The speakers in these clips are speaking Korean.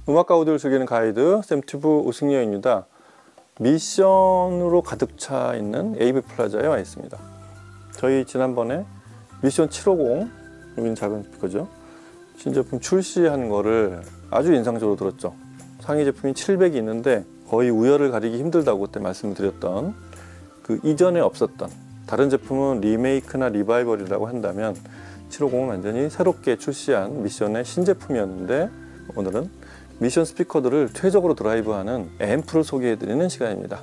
음악과 오디오를 즐기는 가이드 샘튜브 오승려입니다. 미션으로 가득 차 있는 AV 플라자에 와 있습니다. 저희 지난번에 미션 750, 여기는 작은 스피커죠, 신제품 출시하는 거를 아주 인상적으로 들었죠. 상위 제품이 700이 있는데 거의 우열을 가리기 힘들다고 그때 말씀을 드렸던, 그 이전에 없었던, 다른 제품은 리메이크나 리바이벌이라고 한다면 750은 완전히 새롭게 출시한 미션의 신제품이었는데, 오늘은 미션 스피커들을 최적으로 드라이브하는 앰프를 소개해드리는 시간입니다.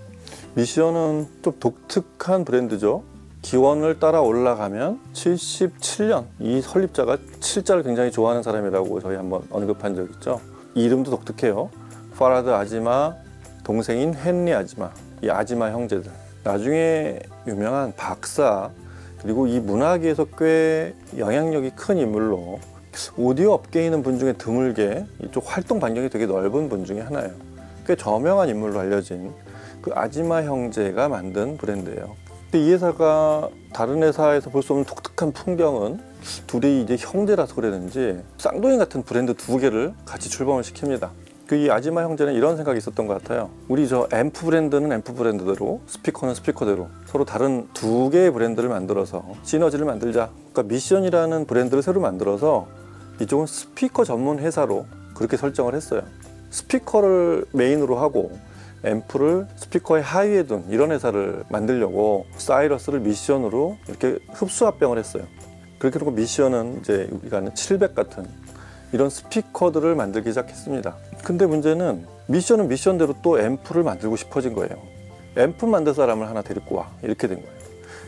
미션은 좀 독특한 브랜드죠. 기원을 따라 올라가면 77년, 이 설립자가 7자를 굉장히 좋아하는 사람이라고 저희 한번 언급한 적 있죠. 이름도 독특해요. 파라드 아지마, 동생인 헨리 아지마, 이 아지마 형제들, 나중에 유명한 박사, 그리고 이 문화계에서 꽤 영향력이 큰 인물로 오디오 업계에 있는 분 중에 드물게 이쪽 활동 반경이 되게 넓은 분 중에 하나예요. 꽤 저명한 인물로 알려진 그 아지마 형제가 만든 브랜드예요. 근데 이 회사가 다른 회사에서 볼 수 없는 독특한 풍경은, 둘이 이제 형제라서 그랬는지 쌍둥이 같은 브랜드 두 개를 같이 출범을 시킵니다. 그 이 아지마 형제는 이런 생각이 있었던 것 같아요. 우리 저 앰프 브랜드는 앰프 브랜드대로, 스피커는 스피커대로 서로 다른 두 개의 브랜드를 만들어서 시너지를 만들자. 그러니까 미션이라는 브랜드를 새로 만들어서 이쪽은 스피커 전문 회사로 그렇게 설정을 했어요. 스피커를 메인으로 하고 앰프를 스피커의 하위에 둔 이런 회사를 만들려고 사이러스를 미션으로 이렇게 흡수합병을 했어요. 그렇게 놓고 미션은 이제 우리가 아는 700 같은 이런 스피커들을 만들기 시작했습니다. 근데 문제는 미션은 미션대로 또 앰프를 만들고 싶어진 거예요. 앰프 만들 사람을 하나 데리고 와, 이렇게 된 거예요.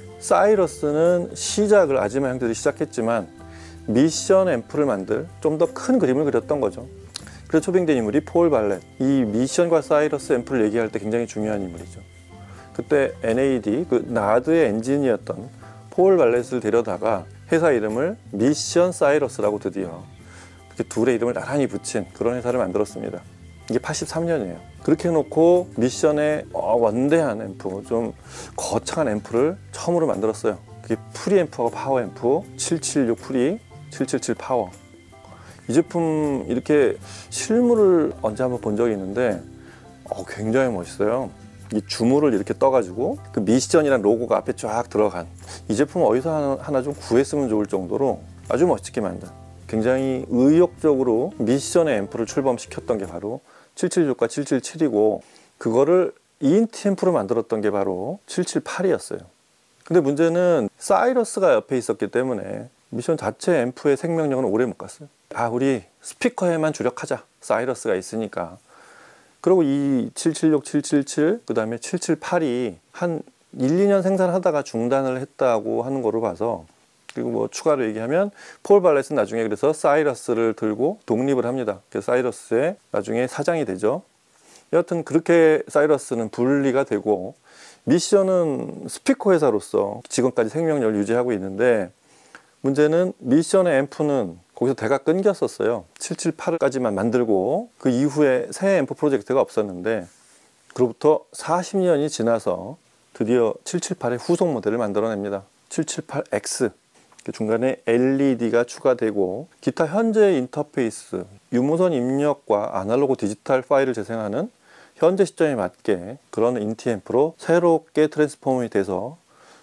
사이러스는 시작을 아지마 형들이 시작했지만 미션 앰프를 만들 좀 더 큰 그림을 그렸던 거죠. 그래서 초빙된 인물이 폴 발렛. 이 미션과 사이러스 앰프를 얘기할 때 굉장히 중요한 인물이죠. 그때 NAD, 그 나드의 엔지니어였던 폴 발렛을 데려다가 회사 이름을 미션 사이러스라고 드디어 그렇게 둘의 이름을 나란히 붙인 그런 회사를 만들었습니다. 이게 83년이에요. 그렇게 해놓고 미션의 원대한 앰프, 좀 거창한 앰프를 처음으로 만들었어요. 그게 프리 앰프하고 파워 앰프, 776 프리, 777 파워. 이 제품 이렇게 실물을 언제 한번 본 적이 있는데 굉장히 멋있어요. 이 주물을 이렇게 떠가지고 그 미션이란 로고가 앞에 쫙 들어간, 이 제품 어디서 하나 좀 구했으면 좋을 정도로 아주 멋지게 만든, 굉장히 의욕적으로 미션의 앰프를 출범시켰던 게 바로 776과 777이고, 그거를 2인치 앰프로 만들었던 게 바로 778이었어요. 근데 문제는 사이러스가 옆에 있었기 때문에 미션 자체 앰프의 생명력은 오래 못 갔어요. 우리 스피커에만 주력하자, 사이러스가 있으니까. 그리고 이 776, 777, 그 다음에 778이 한 1, 2년 생산하다가 중단을 했다고 하는 거로 봐서, 그리고 뭐 추가로 얘기하면 폴 발렛은 나중에 그래서 사이러스를 들고 독립을 합니다. 그래서 사이러스의 나중에 사장이 되죠. 여하튼 그렇게 사이러스는 분리가 되고, 미션은 스피커 회사로서 지금까지 생명력을 유지하고 있는데, 문제는 미션의 앰프는 거기서 대가 끊겼었어요. 778까지만 만들고 그 이후에 새 앰프 프로젝트가 없었는데, 그로부터 40년이 지나서 드디어 778의 후속 모델을 만들어냅니다. 778X. 중간에 LED가 추가되고 기타 현재 인터페이스, 유무선 입력과 아날로그 디지털 파일을 재생하는 현재 시점에 맞게 그런 인티 앰프로 새롭게 트랜스폼이 돼서,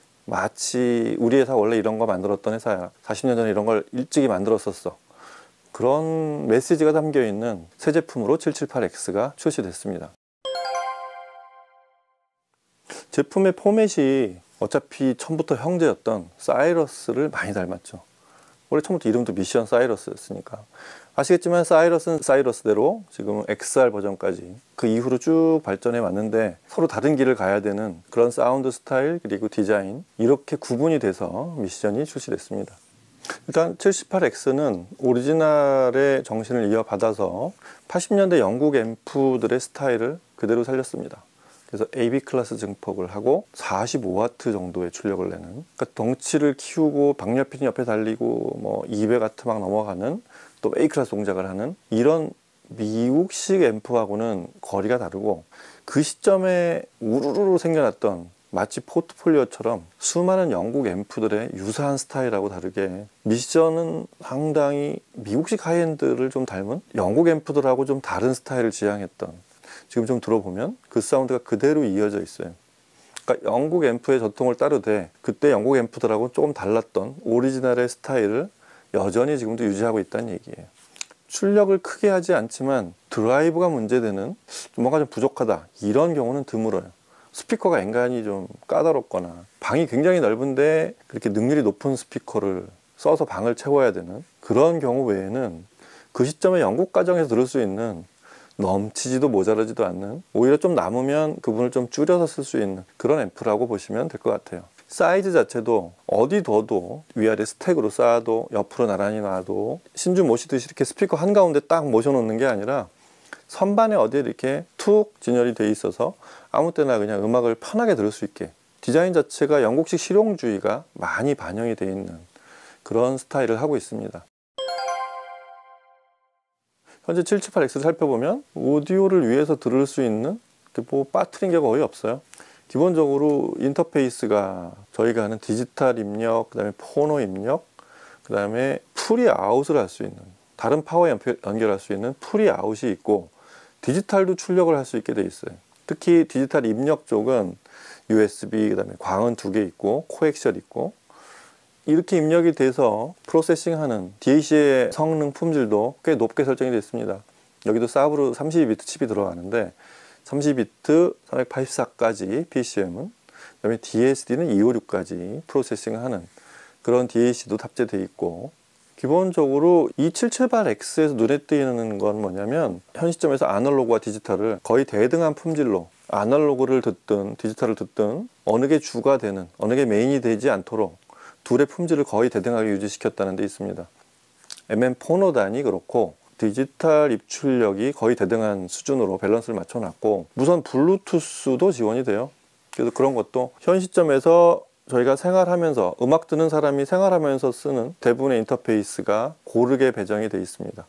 마치 우리 회사 원래 이런 거 만들었던 회사야, 40년 전에 이런 걸 일찍이 만들었었어, 그런 메시지가 담겨있는 새 제품으로 778X가 출시됐습니다. 제품의 포맷이 어차피 처음부터 형제였던 사이러스를 많이 닮았죠. 원래 처음부터 이름도 미션 사이러스였으니까. 아시겠지만 사이러스는 사이러스대로 지금은 XR 버전까지 그 이후로 쭉 발전해 왔는데, 서로 다른 길을 가야 되는 그런 사운드 스타일 그리고 디자인, 이렇게 구분이 돼서 미션이 출시됐습니다. 일단 778X는 오리지널의 정신을 이어받아서 80년대 영국 앰프들의 스타일을 그대로 살렸습니다. 그래서 AB 클래스 증폭을 하고 45W 정도의 출력을 내는, 그러니까 덩치를 키우고 박렬핀이 옆에 달리고 뭐 200W 막 넘어가는, 또 A 클래스 동작을 하는 이런 미국식 앰프하고는 거리가 다르고, 그 시점에 우르르 생겨났던 마치 포트폴리오처럼 수많은 영국 앰프들의 유사한 스타일하고 다르게 미션은 상당히 미국식 하이엔드를 좀 닮은 영국 앰프들하고 좀 다른 스타일을 지향했던, 지금 좀 들어보면 그 사운드가 그대로 이어져 있어요. 그러니까 영국 앰프의 전통을 따르되 그때 영국 앰프들하고 조금 달랐던 오리지널의 스타일을 여전히 지금도 유지하고 있다는 얘기예요. 출력을 크게 하지 않지만 드라이브가 문제되는, 뭔가 좀 부족하다, 이런 경우는 드물어요. 스피커가 엔간히 좀 까다롭거나 방이 굉장히 넓은데 그렇게 능률이 높은 스피커를 써서 방을 채워야 되는 그런 경우 외에는 그 시점에 영국 가정에서 들을 수 있는, 넘치지도 모자라지도 않는, 오히려 좀 남으면 그 부분을 좀 줄여서 쓸 수 있는 그런 앰프라고 보시면 될 것 같아요. 사이즈 자체도 어디 둬도, 위아래 스택으로 쌓아도, 옆으로 나란히 놔도, 신주 모시듯이 이렇게 스피커 한가운데 딱 모셔놓는 게 아니라 선반에 어디에 이렇게 툭 진열이 돼 있어서 아무 때나 그냥 음악을 편하게 들을 수 있게, 디자인 자체가 영국식 실용주의가 많이 반영이 돼 있는 그런 스타일을 하고 있습니다. 현재 778X를 살펴보면 오디오를 위해서 들을 수 있는 뭐 빠트린 게 거의 없어요. 기본적으로 인터페이스가 저희가 하는 디지털 입력, 그 다음에 포노 입력, 그 다음에 풀이 아웃을 할 수 있는, 다른 파워 연결할 수 있는 풀이 아웃이 있고, 디지털도 출력을 할 수 있게 돼 있어요. 특히 디지털 입력 쪽은 USB, 그 다음에 광은 2개 있고 코엑셜 있고, 이렇게 입력이 돼서 프로세싱하는 DAC의 성능 품질도 꽤 높게 설정이 되어 있습니다. 여기도 사브로 32비트 칩이 들어가는데 30비트 384까지 PCM은, 그 다음에 DSD는 256까지 프로세싱하는 그런 DAC도 탑재되어 있고, 기본적으로 이 778X에서 눈에 띄는 건 뭐냐면, 현 시점에서 아날로그와 디지털을 거의 대등한 품질로, 아날로그를 듣든 디지털을 듣든 어느 게 주가 되는, 어느 게 메인이 되지 않도록 둘의 품질을 거의 대등하게 유지시켰다는 데 있습니다. MM 포노단이 그렇고 디지털 입출력이 거의 대등한 수준으로 밸런스를 맞춰놨고, 무선 블루투스도 지원이 돼요. 그래서 그런 것도 현 시점에서 저희가 생활하면서, 음악 듣는 사람이 생활하면서 쓰는 대부분의 인터페이스가 고르게 배정이 되어 있습니다.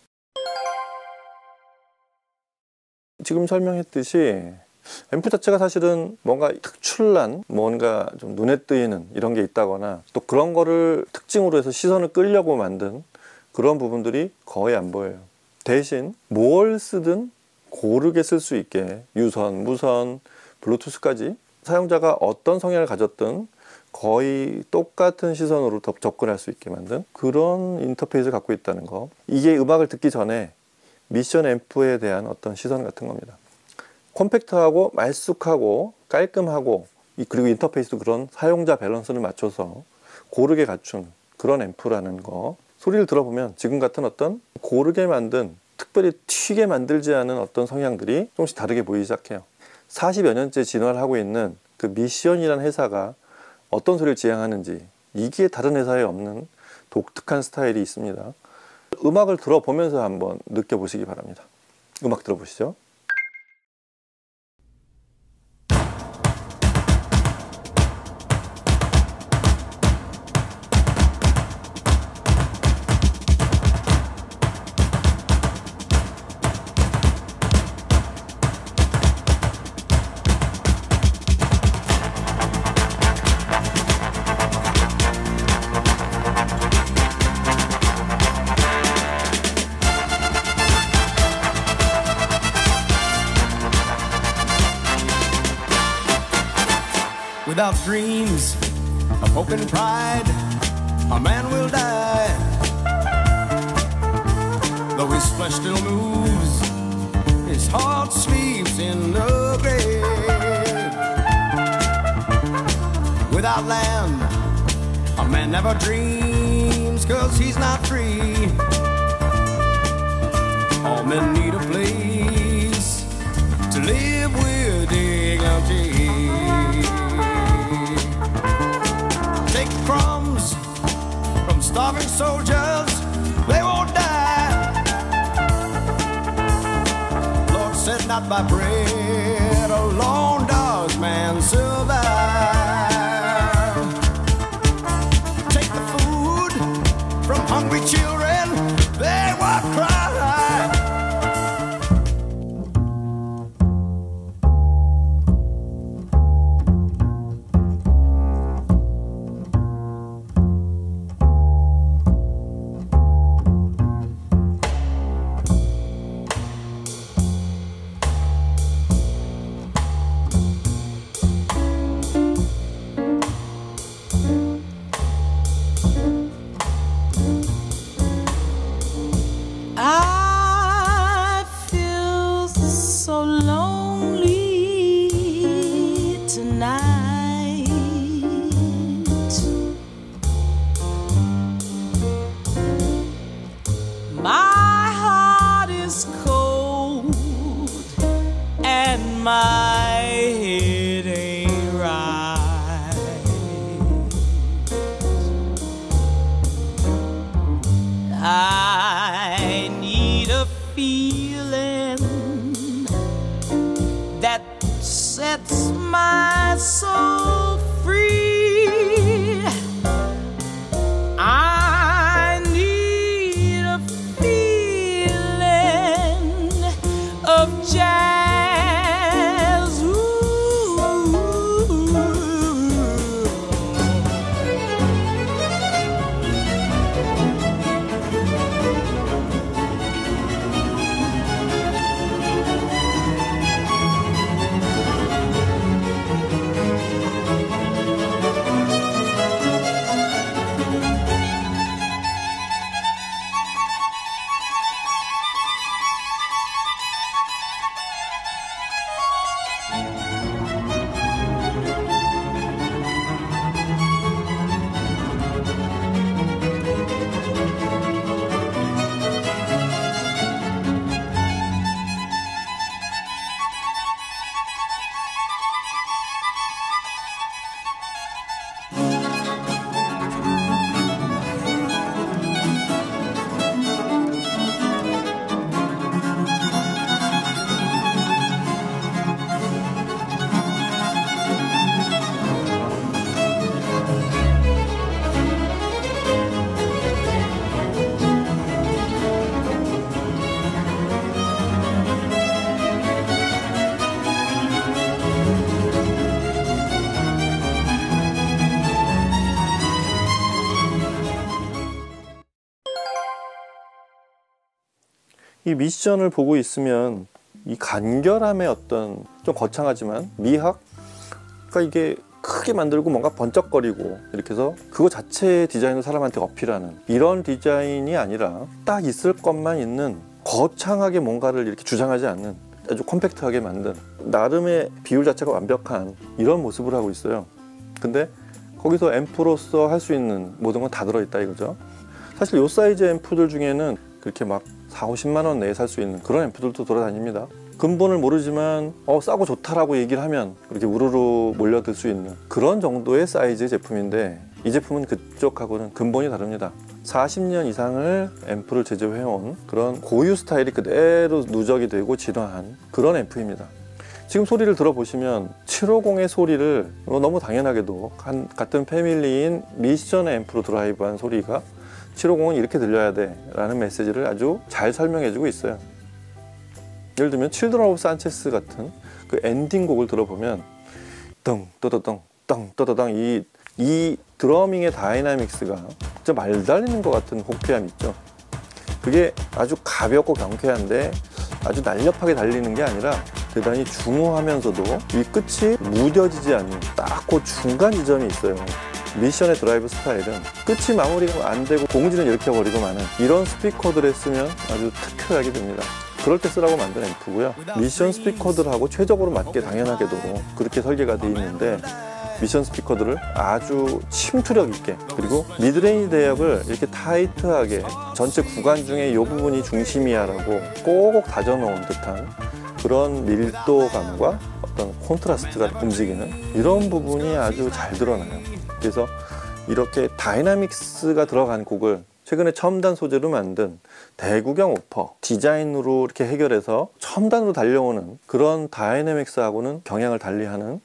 지금 설명했듯이 앰프 자체가 사실은 뭔가 특출난, 뭔가 좀 눈에 띄는 이런 게 있다거나, 또 그런 거를 특징으로 해서 시선을 끌려고 만든 그런 부분들이 거의 안 보여요. 대신 뭘 쓰든 고르게 쓸 수 있게, 유선, 무선, 블루투스까지 사용자가 어떤 성향을 가졌든 거의 똑같은 시선으로 접근할 수 있게 만든 그런 인터페이스를 갖고 있다는 거, 이게 음악을 듣기 전에 미션 앰프에 대한 어떤 시선 같은 겁니다. 컴팩트하고 말쑥하고 깔끔하고, 그리고 인터페이스도 그런 사용자 밸런스를 맞춰서 고르게 갖춘 그런 앰프라는 거, 소리를 들어보면 지금 같은 어떤 고르게 만든, 특별히 튀게 만들지 않은 어떤 성향들이 조금씩 다르게 보이기 시작해요. 40여 년째 진화를 하고 있는 그 미션이라는 회사가 어떤 소리를 지향하는지, 이게 다른 회사에 없는 독특한 스타일이 있습니다. 음악을 들어보면서 한번 느껴보시기 바랍니다. 음악 들어보시죠. Without dreams of hope and pride, a man will die. Though his flesh still moves, his heart sleeps in the grave. Without land, a man never dreams, 'cause he's not free. All men need a place to live with dignity. Take crumbs from starving soldiers, they won't die. Lord said not by bread alone does man survive. Take the food from hungry children, they won't cry. 이 미션을 보고 있으면 이 간결함의 어떤 좀 거창하지만 미학, 그러니까 이게 크게 만들고 뭔가 번쩍거리고 이렇게 해서 그거 자체의 디자인을 사람한테 어필하는 이런 디자인이 아니라 딱 있을 것만 있는, 거창하게 뭔가를 이렇게 주장하지 않는, 아주 컴팩트하게 만든, 나름의 비율 자체가 완벽한 이런 모습을 하고 있어요. 근데 거기서 앰프로서 할 수 있는 모든 건 다 들어있다 이거죠. 사실 이 사이즈 앰프들 중에는 그렇게 막 40~50만 원 내에 살 수 있는 그런 앰프들도 돌아다닙니다. 근본을 모르지만 싸고 좋다라고 얘기를 하면 이렇게 우르르 몰려들 수 있는 그런 정도의 사이즈의 제품인데, 이 제품은 그쪽하고는 근본이 다릅니다. 40년 이상을 앰프를 제조해온 그런 고유 스타일이 그대로 누적이 되고 진화한 그런 앰프입니다. 지금 소리를 들어보시면 750의 소리를 너무 당연하게도 같은 패밀리인 미션의 앰프로 드라이브한 소리가 750은 이렇게 들려야 돼 라는 메시지를 아주 잘 설명해주고 있어요. 예를 들면 칠드런 오브 산체스 같은 그 엔딩곡을 들어보면 덩 떠더덩 덩 떠더덩, 이 드러밍의 다이나믹스가 진짜 말 달리는 것 같은 호쾌함이 있죠. 그게 아주 가볍고 경쾌한데 아주 날렵하게 달리는 게 아니라 대단히 중후하면서도 이 끝이 무뎌지지 않는 딱 그 중간 지점이 있어요. 미션의 드라이브 스타일은 끝이 마무리가 안 되고 공지는 이렇게 버리고 마는 이런 스피커들에 쓰면 아주 특효약이 됩니다. 그럴 때 쓰라고 만든 앰프고요. 미션 스피커들하고 최적으로 맞게 당연하게도 그렇게 설계가 되어 있는데, 미션 스피커들을 아주 침투력 있게, 그리고 미드레인지 대역을 이렇게 타이트하게 전체 구간 중에 이 부분이 중심이야 라고 꼭꼭 다져놓은 듯한 그런 밀도감과 어떤 콘트라스트가 움직이는 이런 부분이 아주 잘 드러나요. 그래서 이렇게 다이나믹스가 들어간 곡을 최근에 첨단 소재로 만든 대구경 오퍼 디자인으로 이렇게 해결해서 첨단으로 달려오는 그런 다이내믹스하고는 경향을 달리하는,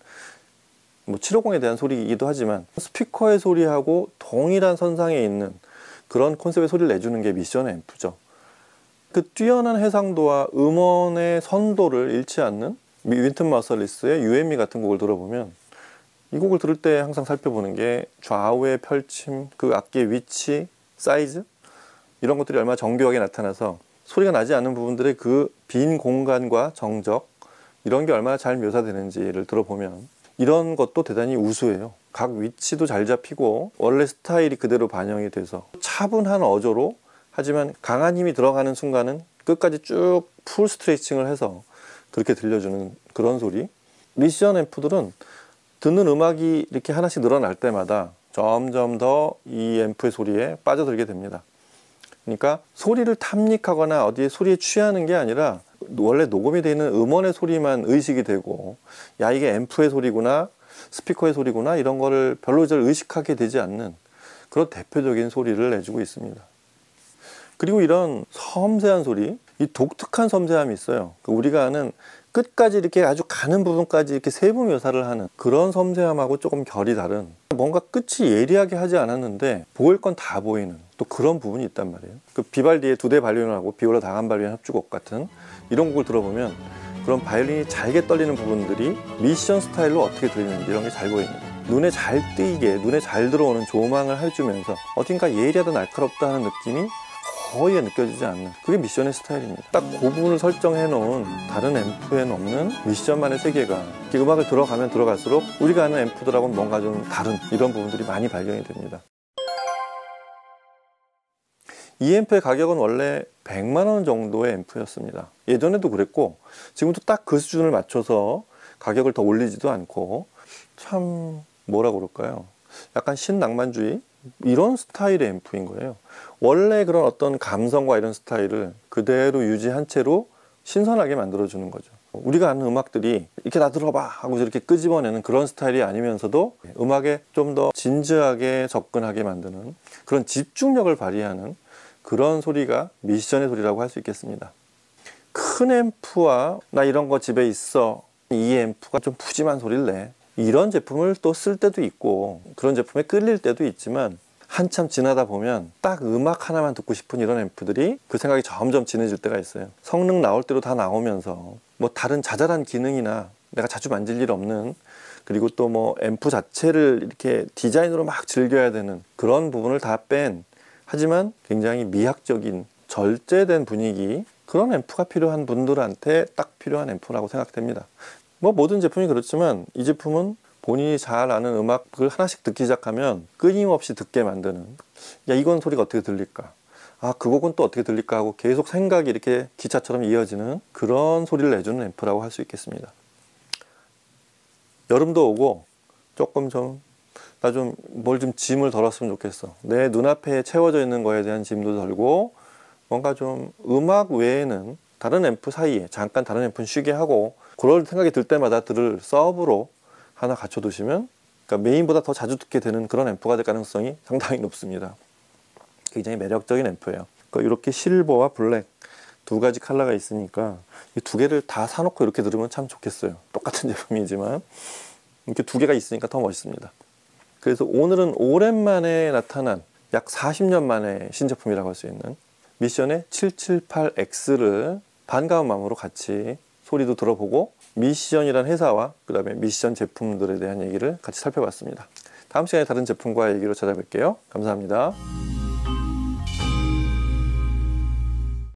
750에 대한 소리이기도 하지만 스피커의 소리하고 동일한 선상에 있는 그런 콘셉트의 소리를 내주는 게 미션 앰프죠. 그 뛰어난 해상도와 음원의 선도를 잃지 않는 윈튼 마살리스의 UME 같은 곡을 들어보면, 이 곡을 들을 때 항상 살펴보는 게 좌우의 펼침, 그 악기의 위치, 사이즈, 이런 것들이 얼마나 정교하게 나타나서 소리가 나지 않는 부분들의 그 빈 공간과 정적, 이런 게 얼마나 잘 묘사되는지를 들어보면 이런 것도 대단히 우수해요. 각 위치도 잘 잡히고 원래 스타일이 그대로 반영이 돼서 차분한 어조로, 하지만 강한 힘이 들어가는 순간은 끝까지 쭉 풀 스트레칭을 해서 그렇게 들려주는 그런 소리. 미션 앰프들은 듣는 음악이 이렇게 하나씩 늘어날 때마다 점점 더 이 앰프의 소리에 빠져들게 됩니다. 그러니까 소리를 탐닉하거나 어디에 소리에 취하는 게 아니라 원래 녹음이 되어 있는 음원의 소리만 의식이 되고, 야 이게 앰프의 소리구나, 스피커의 소리구나, 이런 거를 별로 잘 의식하게 되지 않는 그런 대표적인 소리를 내주고 있습니다. 그리고 이런 섬세한 소리, 이 독특한 섬세함이 있어요. 우리가 아는 끝까지 이렇게 아주 가는 부분까지 이렇게 세부 묘사를 하는 그런 섬세함하고 조금 결이 다른, 뭔가 끝이 예리하게 하지 않았는데 보일 건 다 보이는 또 그런 부분이 있단 말이에요. 그 비발디의 2대 바이올린하고 비올라 다간 바이올린 협주곡 같은 이런 곡을 들어보면 그런 바이올린이 잘게 떨리는 부분들이 미션 스타일로 어떻게 들리는지 이런 게 잘 보입니다. 눈에 잘 띄게, 눈에 잘 들어오는 조망을 해주면서 어딘가 예리하다 날카롭다 하는 느낌이 거의 느껴지지 않는, 그게 미션의 스타일입니다. 딱 그 부분을 설정해 놓은 다른 앰프에는 없는 미션만의 세계가, 음악을 들어가면 들어갈수록 우리가 아는 앰프들하고는 뭔가 좀 다른 이런 부분들이 많이 발견이 됩니다. 이 앰프의 가격은 원래 100만 원 정도의 앰프였습니다. 예전에도 그랬고 지금도 딱 그 수준을 맞춰서 가격을 더 올리지도 않고, 참 뭐라 그럴까요? 약간 신낭만주의 이런 스타일의 앰프인 거예요. 원래 그런 어떤 감성과 이런 스타일을 그대로 유지한 채로 신선하게 만들어주는 거죠. 우리가 아는 음악들이 이렇게 다 들어봐 하고 이렇게 끄집어내는 그런 스타일이 아니면서도 음악에 좀 더 진지하게 접근하게 만드는 그런 집중력을 발휘하는 그런 소리가 미션의 소리라고 할 수 있겠습니다. 큰 앰프와 나 이런 거 집에 있어, 이 앰프가 좀 푸짐한 소리를 내, 이런 제품을 또 쓸 때도 있고 그런 제품에 끌릴 때도 있지만, 한참 지나다 보면 딱 음악 하나만 듣고 싶은 이런 앰프들이 그 생각이 점점 진해질 때가 있어요. 성능 나올 대로 다 나오면서 뭐 다른 자잘한 기능이나 내가 자주 만질 일 없는, 그리고 또 뭐 앰프 자체를 이렇게 디자인으로 막 즐겨야 되는 그런 부분을 다 뺀, 하지만 굉장히 미학적인 절제된 분위기, 그런 앰프가 필요한 분들한테 딱 필요한 앰프라고 생각됩니다. 뭐 모든 제품이 그렇지만 이 제품은 본인이 잘 아는 음악을 하나씩 듣기 시작하면 끊임없이 듣게 만드는, 야 이건 소리가 어떻게 들릴까, 아 그 곡은 또 어떻게 들릴까 하고 계속 생각이 이렇게 기차처럼 이어지는 그런 소리를 내주는 앰프라고 할 수 있겠습니다. 여름도 오고 조금 나 좀 뭘 좀 짐을 덜었으면 좋겠어. 내 눈앞에 채워져 있는 거에 대한 짐도 덜고 뭔가 좀 음악 외에는 다른 앰프 사이에 잠깐 다른 앰프는 쉬게 하고 그럴 생각이 들 때마다 들을 서브로 하나 갖춰 두시면, 그러니까 메인보다 더 자주 듣게 되는 그런 앰프가 될 가능성이 상당히 높습니다. 굉장히 매력적인 앰프예요. 이렇게 실버와 블랙 두 가지 컬러가 있으니까 이 두 개를 다 사놓고 이렇게 들으면 참 좋겠어요. 똑같은 제품이지만 이렇게 두 개가 있으니까 더 멋있습니다. 그래서 오늘은 오랜만에 나타난 약 40년 만에 신제품이라고 할 수 있는 미션의 778X를 반가운 마음으로 같이 소리도 들어보고 미션이란 회사와 그 다음에 미션 제품들에 대한 얘기를 같이 살펴봤습니다. 다음 시간에 다른 제품과 얘기로 찾아뵐게요. 감사합니다.